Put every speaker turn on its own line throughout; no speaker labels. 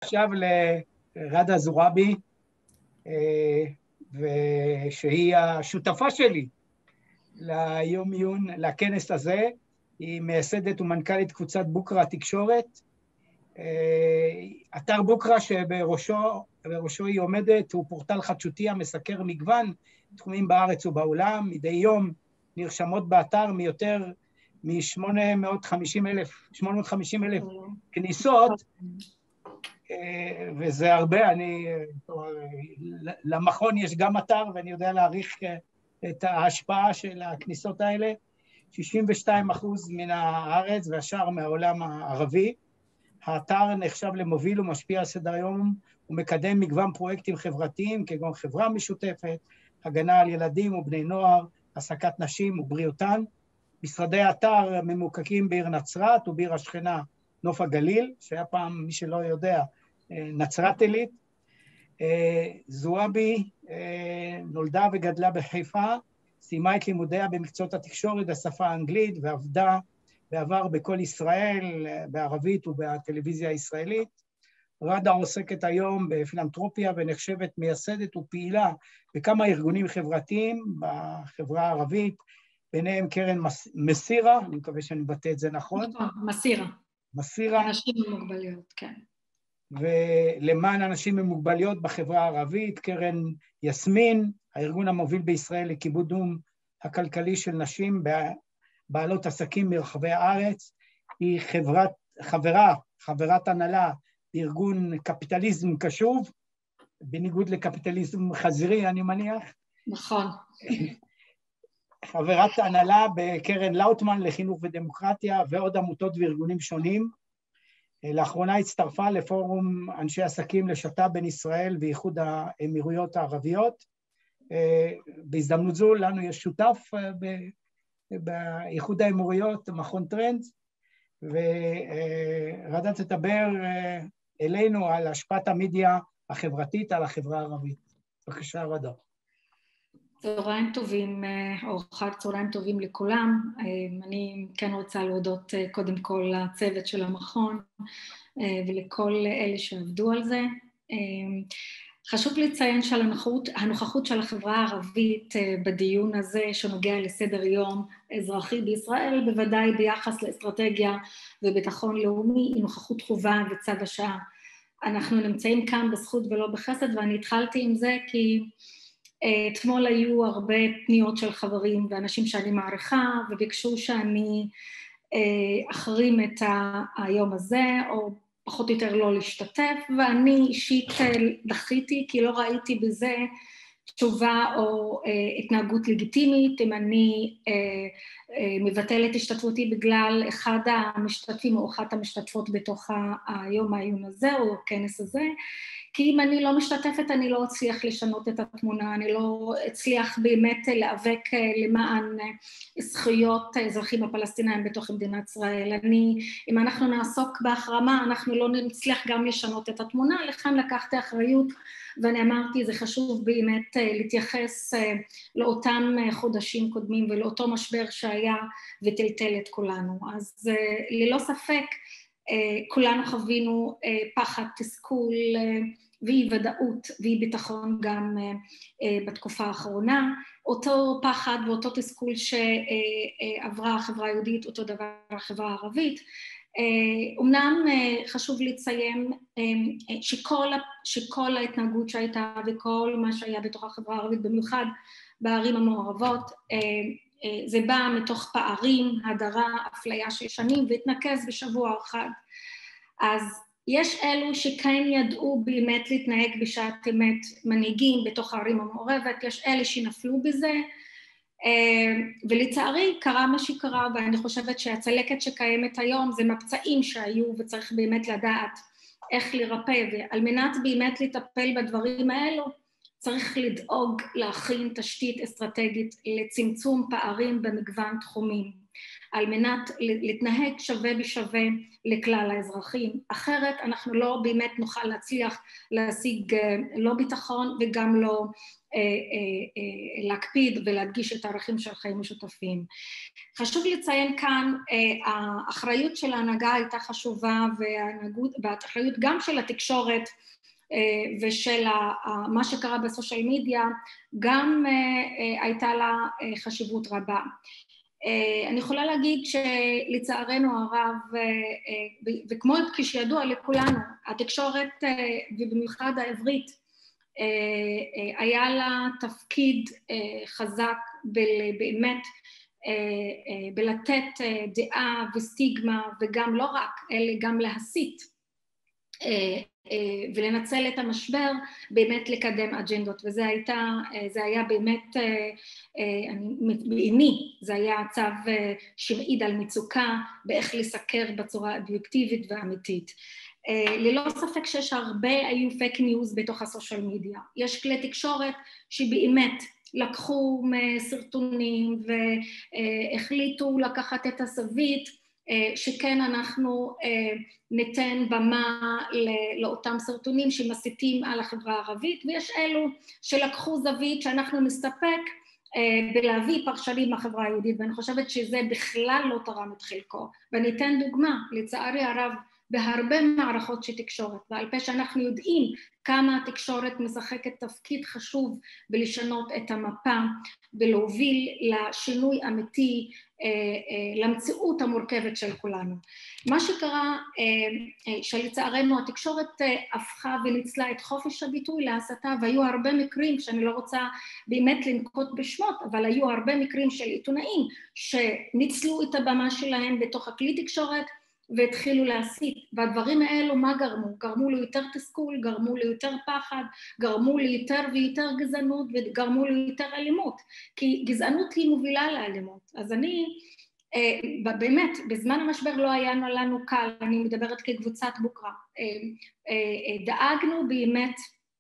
עכשיו לרדה זועבי, ושהיא השותפה שלי ליום עיון, לכנס הזה. היא מייסדת ומנכ"לית קבוצת בוקרה התקשורת. אתר בוקרה שבראשו היא עומדת הוא פורטל חדשותי המסקר מגוון תחומים בארץ ובעולם. מדי יום נרשמות באתר מיותר מ-850,000 כניסות, וזה הרבה. למכון יש גם אתר, ואני יודע להעריך את ההשפעה של הכניסות האלה. 62% מן הארץ והשאר מהעולם הערבי. האתר נחשב למוביל ומשפיע על סדר היום ומקדם מגוון פרויקטים חברתיים כגון חברה משותפת, הגנה על ילדים ובני נוער, העסקת נשים ובריאותן. משרדי האתר ממוקמים בעיר נצרת ובעיר השכנה נוף הגליל, שהיה פעם, מי שלא יודע, נצרת עילית. זועבי נולדה וגדלה בחיפה, סיימה את לימודיה במקצועות התקשורת, השפה האנגלית, ועבדה בעבר בכל ישראל, בערבית ובטלוויזיה הישראלית. רדה עוסקת היום בפילנתרופיה ונחשבת מייסדת ופעילה בכמה ארגונים חברתיים בחברה הערבית, ביניהם קרן מסירה, אני מקווה שאני מבטא את זה נכון.
מסירה.
מסירה.
אנשים עם מוגבלויות, כן.
ולמען אנשים עם מוגבלויות בחברה הערבית, קרן יסמין, הארגון המוביל בישראל לקידום הכלכלי של נשים בעלות עסקים מרחבי הארץ. היא חברת הנהלה בארגון קפיטליזם קשוב, בניגוד לקפיטליזם חזירי, אני מניח.
נכון.
חברת הנהלה בקרן לאוטמן לחינוך ודמוקרטיה ועוד עמותות וארגונים שונים. לאחרונה הצטרפה לפורום אנשי עסקים לשת"פ בין ישראל ואיחוד האמירויות הערביות. בהזדמנות זו לנו יש שותף באיחוד האמירויות, מכון טרנדס, ורדה תדבר אלינו על השפעת המדיה החברתית על החברה הערבית. בבקשה, רדה.
צהריים טובים, או חג צהריים טובים לכולם. אני כן רוצה להודות קודם כל לצוות של המכון ולכל אלה שעבדו על זה. חשוב לציין שהנוכחות של החברה הערבית בדיון הזה שנוגע לסדר יום אזרחי בישראל, בוודאי ביחס לאסטרטגיה וביטחון לאומי, היא נוכחות חובה וצו השעה. אנחנו נמצאים כאן בזכות ולא בחסד, ואני התחלתי עם זה כי אתמול היו הרבה פניות של חברים ואנשים שאני מעריכה, וביקשו שאני אחרים את היום הזה, או פחות או יותר לא להשתתף, ואני אישית דחיתי, כי לא ראיתי בזה תשובה או התנהגות לגיטימית, אם אני מבטלת השתתפותי בגלל אחד המשתתפים או אחת המשתתפות בתוך היום העיון הזה או הכנס הזה, כי אם אני לא משתתפת אני לא אצליח לשנות את התמונה, אני לא אצליח באמת להיאבק למען זכויות האזרחים הפלסטינאים בתוך מדינת ישראל. אם אנחנו נעסוק בהחרמה, אנחנו לא נצליח גם לשנות את התמונה, לכן לקחתי אחריות, ואני אמרתי, זה חשוב באמת להתייחס לאותם חודשים קודמים ולאותו משבר שהיה וטלטל את כולנו. אז ללא ספק, כולנו חווינו פחד, תסכול ואי ודאות ואי ביטחון גם בתקופה האחרונה. אותו פחד ואותו תסכול שעברה החברה היהודית, אותו דבר החברה הערבית. אמנם חשוב לציין שכל ההתנהגות שהייתה וכל מה שהיה בתוך החברה הערבית, במיוחד בערים המעורבות, זה בא מתוך פערים, הדרה, אפליה של שנים, והתנקז בשבוע אחד. אז יש אלו שכן ידעו באמת להתנהג בשעת אמת, מנהיגים בתוך הערים המעורבת, יש אלה שנפלו בזה, ולצערי קרה מה שקרה, ואני חושבת שהצלקת שקיימת היום זה מפצעים שהיו, וצריך באמת לדעת איך לרפא, ועל מנת באמת לטפל בדברים האלו, צריך לדאוג להכין תשתית אסטרטגית לצמצום פערים במגוון תחומים, על מנת להתנהג שווה בשווה לכלל האזרחים. אחרת אנחנו לא באמת נוכל להצליח להשיג לא ביטחון וגם לא להקפיד ולהדגיש את הערכים של חיים משותפים. חשוב לציין כאן, האחריות של ההנהגה הייתה חשובה, והאחריות גם של התקשורת ושל מה שקרה בסושיאל מדיה, גם הייתה לה חשיבות רבה. אני יכולה להגיד שלצערנו הרב, וכמו כשידוע לכולנו, התקשורת ובמיוחד העברית, היה לה תפקיד חזק באמת בלתת דעה וסטיגמה, וגם לא רק, אלא גם להסית ולנצל את המשבר באמת לקדם אג'נדות, וזה היה באמת, בעיני, זה היה צו שמעיד על מצוקה באיך לסקר בצורה אובייקטיבית ואמיתית. ללא ספק שיש הרבה היו פייק ניוז בתוך הסושיאל מדיה. יש כלי תקשורת שבאמת לקחו סרטונים והחליטו לקחת את הזווית, שכן אנחנו ניתן במה לאותם סרטונים שמסיתים על החברה הערבית, ויש אלו שלקחו זווית שאנחנו נסתפק בלהביא פרשנים מהחברה היהודית, ואני חושבת שזה בכלל לא תרם את חלקו. ואני אתן דוגמה, לצערי הרב, בהרבה מערכות של תקשורת, ועל פה שאנחנו יודעים כמה התקשורת משחקת תפקיד חשוב בלשנות את המפה, ולהוביל לשינוי אמיתי, למציאות המורכבת של כולנו. מה שקרה, שלצערנו התקשורת הפכה וניצלה את חופש הביטוי להסתה, והיו הרבה מקרים, שאני לא רוצה באמת לנקוט בשמות, אבל היו הרבה מקרים של עיתונאים שניצלו את הבמה שלהם בתוך הכלי תקשורת, והתחילו להסית, והדברים האלו מה גרמו? גרמו ליותר תסכול, גרמו ליותר פחד, גרמו ליותר ויותר גזענות, וגרמו ליותר אלימות, כי גזענות היא מובילה לאלימות. אז אני, באמת, בזמן המשבר לא היה לנו קל, אני מדברת כקבוצת בוקרה, דאגנו באמת,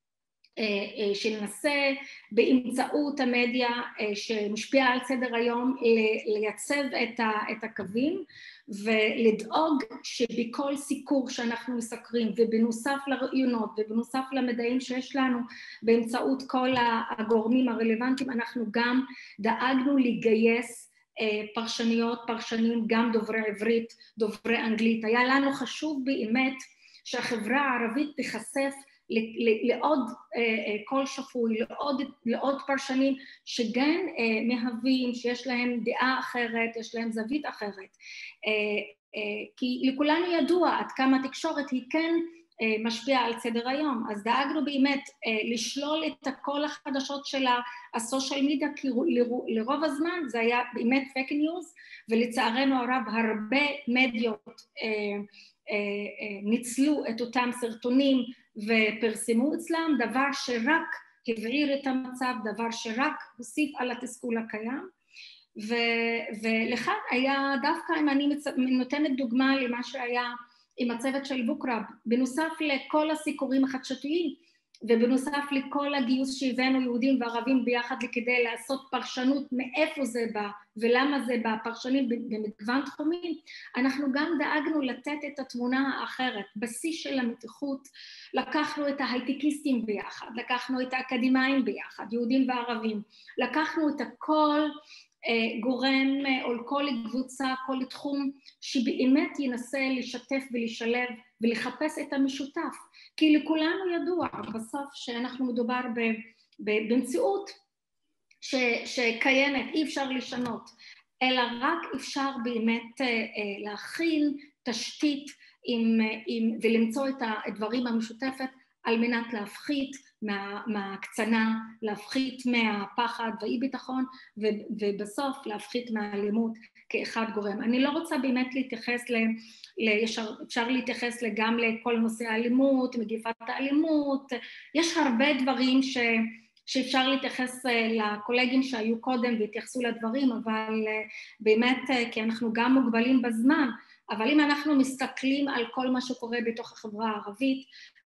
שננסה באמצעות המדיה שמשפיעה על סדר היום לייצב את הקווים, ולדאוג שבכל סיקור שאנחנו מסקרים, ובנוסף לרעיונות ובנוסף למדעים שיש לנו באמצעות כל הגורמים הרלוונטיים, אנחנו גם דאגנו לגייס פרשניות, פרשנים, גם דוברי עברית, דוברי אנגלית. היה לנו חשוב באמת שהחברה הערבית תיחשף לעוד קול שפוי, לעוד פרשנים שגם מהווים, שיש להם דעה אחרת, יש להם זווית אחרת. כי לכולנו ידוע עד כמה התקשורת היא כן משפיעה על סדר היום, אז דאגנו באמת לשלול את כל החדשות של הסושיאל מדיה, כי לרוב הזמן זה היה באמת פייק ניוז, ולצערנו הרב הרבה מדיות ניצלו את אותם סרטונים ופרסמו אצלם, דבר שרק הבעיר את המצב, דבר שרק הוסיף על התסכול הקיים, ולכן היה דווקא, אם אני נותנת דוגמה למה שהיה עם הצוות של בוקרה, בנוסף לכל הסיקורים החדשותיים, ובנוסף לכל הגיוס שהבאנו יהודים וערבים ביחד כדי לעשות פרשנות מאיפה זה בא ולמה זה בא, פרשנים במגוון תחומים, אנחנו גם דאגנו לתת את התמונה האחרת, בשיא של המתיחות, לקחנו את ההייטקיסטים ביחד, לקחנו את האקדמיים ביחד, יהודים וערבים, לקחנו את הכל גורם או כל קבוצה, כל תחום שבאמת ינסה לשתף ולשלב ולחפש את המשותף, כי לכולנו ידוע בסוף שאנחנו מדובר במציאות שקיימת, אי אפשר לשנות, אלא רק אפשר באמת להכין תשתית ולמצוא את הדברים המשותפת על מנת להפחית מהקצנה, להפחית מהפחד והאי ביטחון, ובסוף להפחית מהאלימות כאחד גורם. אני לא רוצה באמת להתייחס אפשר להתייחס גם לכל נושא האלימות, מגיפת האלימות, יש הרבה דברים שאפשר להתייחס לקולגים שהיו קודם והתייחסו לדברים, אבל באמת, כי אנחנו גם מוגבלים בזמן, אבל אם אנחנו מסתכלים על כל מה שקורה בתוך החברה הערבית,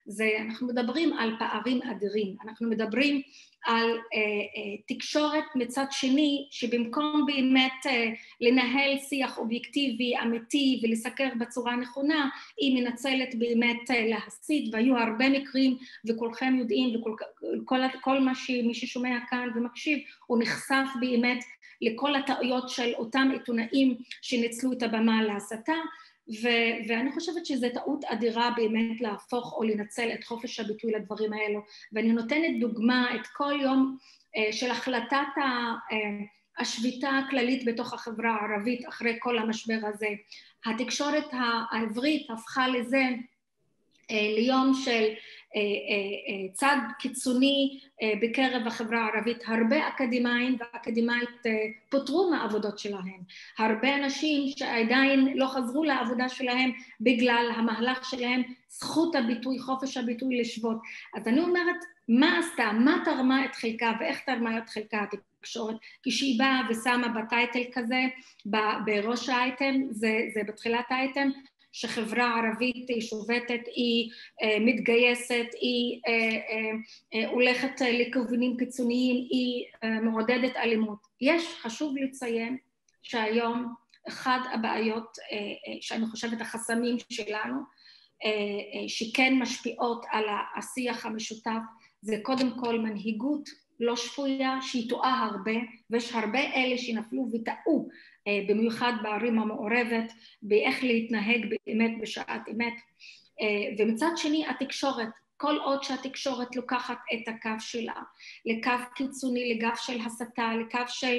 אנחנו מדברים על פערים אדירים, אנחנו מדברים על תקשורת מצד שני, שבמקום באמת לנהל שיח אובייקטיבי, אמיתי ולסקר בצורה נכונה, היא מנצלת באמת להסית, והיו הרבה מקרים וכולכם יודעים, וכל מי ששומע כאן ומקשיב, הוא נחשף באמת לכל הטעויות של אותם עיתונאים שניצלו את הבמה להסתה, ואני חושבת שזו טעות אדירה באמת להפוך או לנצל את חופש הביטוי לדברים האלו, ואני נותנת דוגמה את כל יום של החלטת השביתה הכללית בתוך החברה הערבית אחרי כל המשבר הזה. התקשורת העברית הפכה לזה ליום של צד קיצוני בקרב החברה הערבית. הרבה אקדמאים ואקדמאיות פוטרו מהעבודות שלהם. הרבה אנשים שעדיין לא חזרו לעבודה שלהם בגלל המהלך שלהם, זכות הביטוי, חופש הביטוי לשבות. אז אני אומרת, מה עשתה, מה תרמה את חלקה ואיך תרמה את חלקה התקשורת? כשהיא באה ושמה בטייטל כזה, בראש האייטם, זה בתחילת האייטם, שחברה ערבית היא שובתת, היא מתגייסת, היא הולכת לכיוונים קיצוניים, היא מעודדת אלימות. חשוב לציין שהיום אחד הבעיות שאני חושבת החסמים שלנו, שכן משפיעות על השיח המשותף, זה קודם כל מנהיגות לא שפויה, שהיא טועה הרבה, ויש הרבה אלה שנפלו וטעו, במיוחד בערים המעורבת, באיך להתנהג באמת בשעת אמת. ומצד שני, התקשורת, כל עוד שהתקשורת לוקחת את הקו שלה, לקו קיצוני, לקו של הסתה, לקו של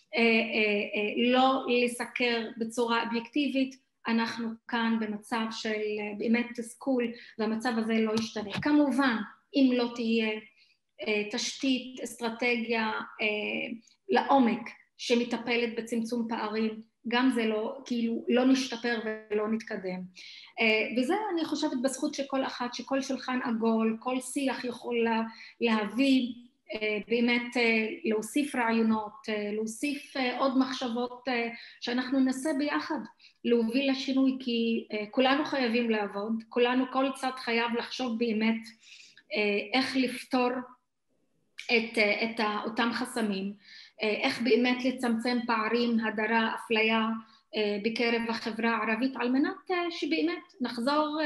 לא לסקר בצורה אובייקטיבית, אנחנו כאן במצב של באמת תסכול, והמצב הזה לא ישתנה. כמובן, אם לא תהיה תשתית, אסטרטגיה לעומק שמטפלת בצמצום פערים, גם זה לא, כאילו, לא נשתפר ולא נתקדם. וזה אני חושבת בזכות שכל אחת, שכל שולחן עגול, כל שיח יכול להביא, באמת להוסיף רעיונות, להוסיף עוד מחשבות שאנחנו ננסה ביחד להוביל לשינוי, כי כולנו חייבים לעבוד, כולנו, כל צד חייב לחשוב באמת איך לפתור את אותם חסמים, איך באמת לצמצם פערים, הדרה, אפליה בקרב החברה הערבית, על מנת שבאמת נחזור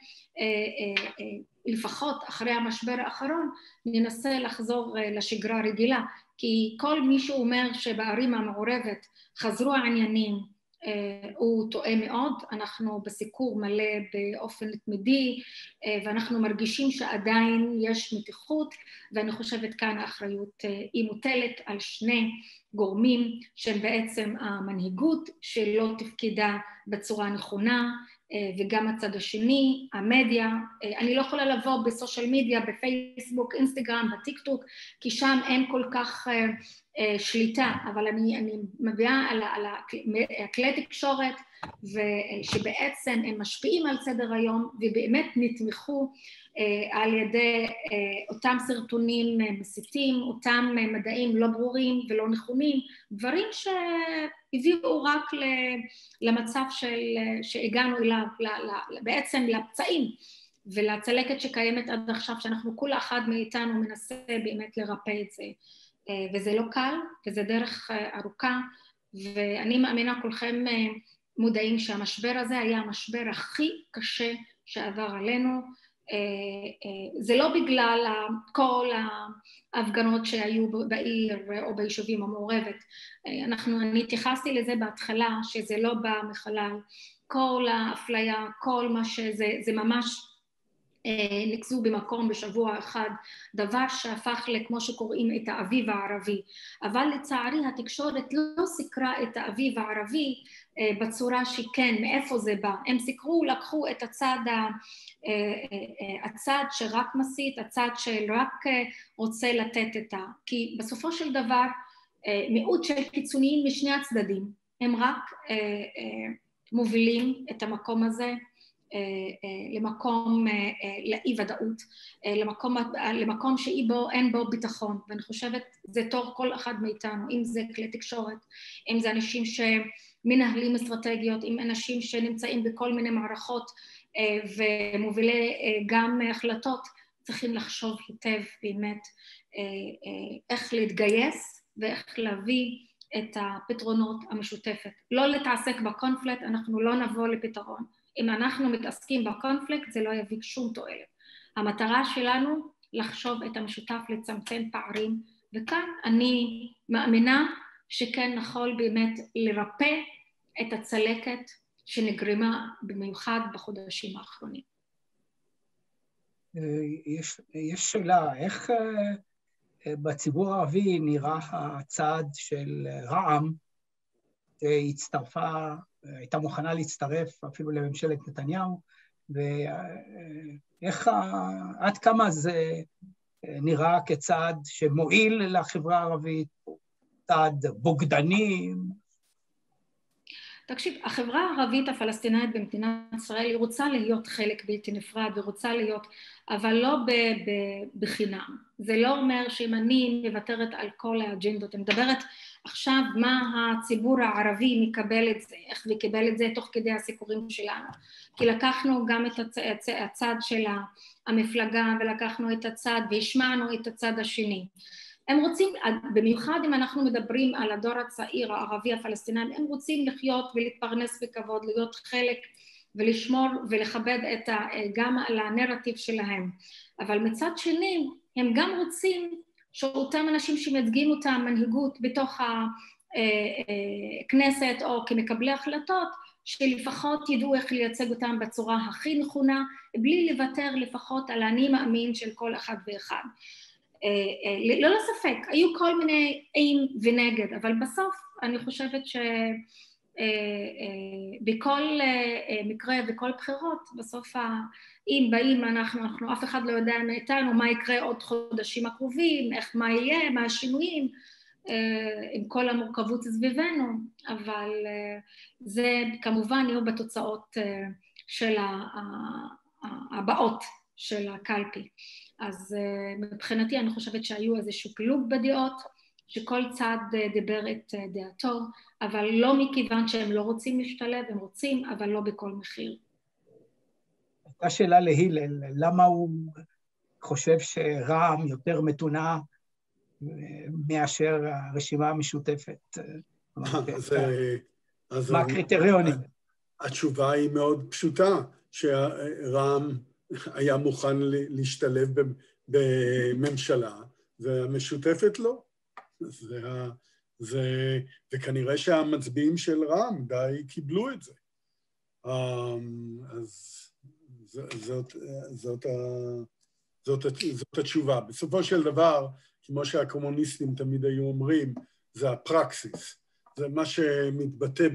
לפחות אחרי המשבר האחרון, ננסה לחזור לשגרה רגילה, כי כל מי שאומר שבערים המעורבת חזרו העניינים, הוא טועה מאוד. אנחנו בסיקור מלא באופן תמידי, ואנחנו מרגישים שעדיין יש מתיחות, ואני חושבת כאן האחריות היא מוטלת על שני גורמים, שהם בעצם המנהיגות שלא תפקידה בצורה נכונה, וגם הצד השני, המדיה. אני לא יכולה לבוא בסושיאל מדיה, בפייסבוק, אינסטגרם, בטיקטוק, כי שם אין כל כך שליטה, אבל אני מביאה על הכלי תקשורת, שבעצם הם משפיעים על סדר היום, ובאמת נתמכו על ידי אותם סרטונים מסיתים, אותם מדעים לא ברורים ולא נכונים, דברים שהביאו רק למצב שהגענו אליו, בעצם לפצעים ולצלקת שקיימת עד עכשיו, שאנחנו כל אחד מאיתנו מנסה באמת לרפא את זה. וזה לא קל, וזה דרך ארוכה, ואני מאמינה כולכם מודעים שהמשבר הזה היה המשבר הכי קשה שעבר עלינו. זה לא בגלל כל ההפגנות שהיו בעיר או ביישובים המעורבת. אני התייחסתי לזה בהתחלה, שזה לא בא מחלל. כל האפליה, כל מה שזה ממש נקזו במקום בשבוע אחד, דבר שהפך לכמו שקוראים את האביב הערבי. אבל לצערי התקשורת לא סיקרה את האביב הערבי בצורה שכן, מאיפה זה בא. הם סיקרו, לקחו את הצד שרק מסית, הצד שרק רוצה לתת כי בסופו של דבר מיעוט של קיצוניים משני הצדדים, הם רק מובילים את המקום הזה למקום לאי ודאות, למקום שאין בו ביטחון. ואני חושבת זה תור כל אחד מאיתנו, אם זה כלי תקשורת, אם זה אנשים שמנהלים אסטרטגיות, אם אנשים שנמצאים בכל מיני מערכות ומובילי גם החלטות צריכים לחשוב היטב באמת איך להתגייס ואיך להביא את הפתרונות המשותפת. לא להתעסק בקונפליקט, אנחנו לא נבוא לפתרון. אם אנחנו מתעסקים בקונפליקט, זה לא יביא שום תועלת. המטרה שלנו לחשוב את המשותף, לצמצם פערים, וכאן אני מאמינה שכן נכון באמת לרפא את הצלקת שנגרמה במיוחד בחודשים האחרונים.
יש שאלה, איך בציבור הערבי נראה הצעד של רע"מ, הצטרפה, הייתה מוכנה להצטרף אפילו לממשלת נתניהו, ואיך, עד כמה זה נראה כצעד שמועיל לחברה הערבית, צעד בוגדני?
תקשיב, החברה הערבית הפלסטינאית במדינת ישראל היא רוצה להיות חלק בלתי נפרד ורוצה להיות, אבל לא בחינם. זה לא אומר שאם אני מוותרת על כל האג'נדות, אני מדברת עכשיו מה הציבור הערבי מקבל את זה, איך וקיבל את זה תוך כדי הסיפורים שלנו. כי לקחנו גם את הצד של המפלגה ולקחנו את הצד והשמענו את הצד השני. הם רוצים, במיוחד אם אנחנו מדברים על הדור הצעיר הערבי הפלסטיני, הם רוצים לחיות ולהתפרנס בכבוד, להיות חלק ולשמור ולכבד גם על הנרטיב שלהם. אבל מצד שני, הם גם רוצים שאותם אנשים שמייצגים אותם מנהיגות בתוך הכנסת או כמקבלי החלטות, שלפחות ידעו איך לייצג אותם בצורה הכי נכונה, בלי לוותר לפחות על האני מאמין של כל אחד ואחד. לא לספק, היו כל מיני עם ונגד, אבל בסוף אני חושבת שבכל מקרה וכל בחירות, בסוף אם באים אנחנו אף אחד לא יודע מאיתנו מה יקרה עוד חודשים הקרובים, איך מה יהיה, מה השינויים, עם כל המורכבות סביבנו, אבל זה כמובן יהיו בתוצאות של הבאות של הקלפי. אז מבחינתי אני חושבת שהיו איזשהו פילוג בדעות, שכל צד דיבר את דעתו, אבל לא מכיוון שהם לא רוצים להשתלב, הם רוצים, אבל לא בכל מחיר.
הייתה שאלה להילל, למה הוא חושב שרע"מ יותר מתונה מאשר הרשימה המשותפת? מה הקריטריונים?
התשובה היא מאוד פשוטה, שרע"מ היה מוכן להשתלב בממשלה, והמשותפת לא. וכנראה שהמצביעים של רע"מ די קיבלו את זה. אז זאת התשובה. בסופו של דבר, כמו שהקומוניסטים תמיד היו אומרים, זה הפרקסיס. זה מה שמתבטא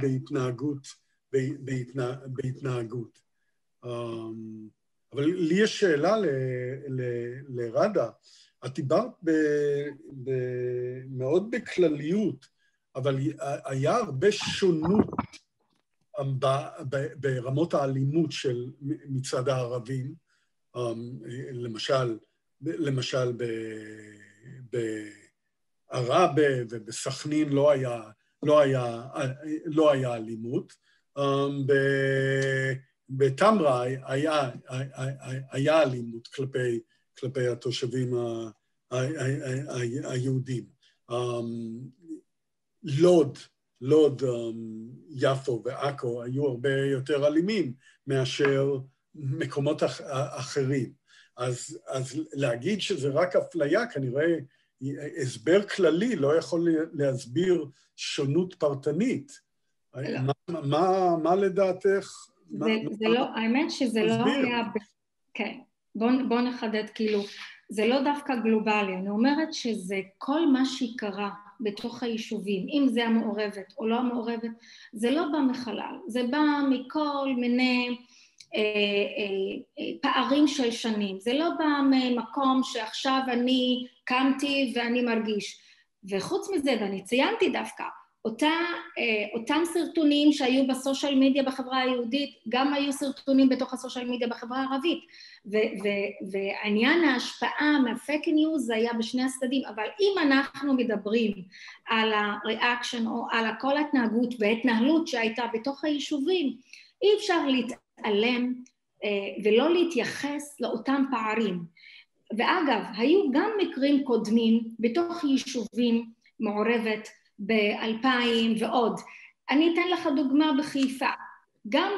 בהתנהגות. אבל לי יש שאלה לרדה. את דיברת מאוד בכלליות, אבל היה הרבה שונות ברמות האלימות של מצד הערבים, למשל בעראבה ובסכנין לא היה אלימות, בתמרה היה אלימות כלפי התושבים היהודים. לוד, יפו ועכו היו הרבה יותר אלימים מאשר מקומות אחרים. אז להגיד שזה רק אפליה, כנראה הסבר כללי לא יכול להסביר שונות פרטנית. מה לדעתך?
זה לא, האמת שזה לא היה, כן, בוא נחדד כאילו, זה לא דווקא גלובלי, אני אומרת שזה כל מה שקרה בתוך היישובים, אם זה המעורבת או לא המעורבת, זה לא בא מחלל, זה בא מכל מיני פערים של שנים, זה לא בא ממקום שעכשיו אני קמתי ואני מרגיש, וחוץ מזה, ואני ציינתי דווקא, אותם סרטונים שהיו בסושיאל מדיה בחברה היהודית, גם היו סרטונים בתוך הסושיאל מדיה בחברה הערבית, ועניין ההשפעה מהפייק ניוז זה היה בשני הצדדים, אבל אם אנחנו מדברים על הריאקשן או על כל ההתנהגות וההתנהלות שהייתה בתוך היישובים, אי אפשר להתעלם ולא להתייחס לאותם פערים. ואגב, היו גם מקרים קודמים בתוך יישובים מעורבת ב-2000 ועוד. אני אתן לך דוגמה בחיפה. גם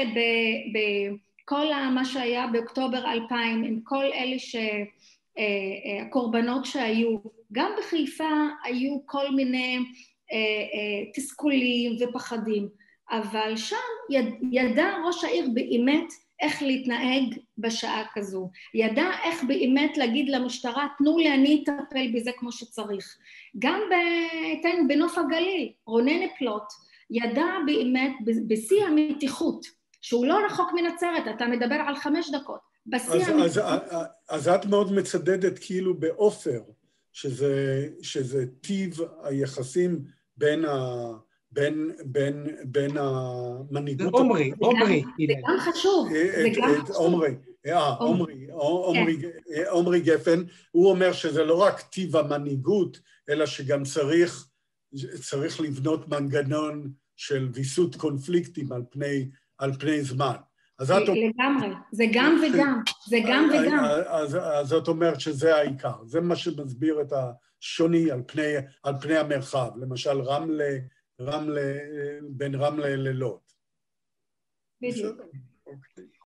בכל מה שהיה באוקטובר 2000, עם כל אלה הקורבנות שהיו, גם בחיפה היו כל מיני תסכולים ופחדים, אבל שם ידע ראש העיר באמת איך להתנהג בשעה כזו, ידע איך באמת להגיד למשטרה, תנו לי, אני אטפל בזה כמו שצריך. גם בנוף הגליל, רונן פלוט, ידע באמת בשיא המתיחות, שהוא לא רחוק מנצרת, אתה מדבר על 5 דקות, בשיא המתיחות.
אז את מאוד מצדדת כאילו באופר, שזה טיב היחסים בין המנהיגות...
זה עומרי.
זה גם חשוב, זה גם חשוב.
עומרי גפן, הוא אומר שזה לא רק טיב המנהיגות, אלא שגם צריך לבנות מנגנון של ויסות קונפליקטים על פני זמן.
לגמרי, זה גם וגם, זה גם וגם.
אז זאת אומרת שזה העיקר, זה מה שמסביר את השוני על פני המרחב, למשל בין רמלה ללוד.
בדיוק.
אוקיי.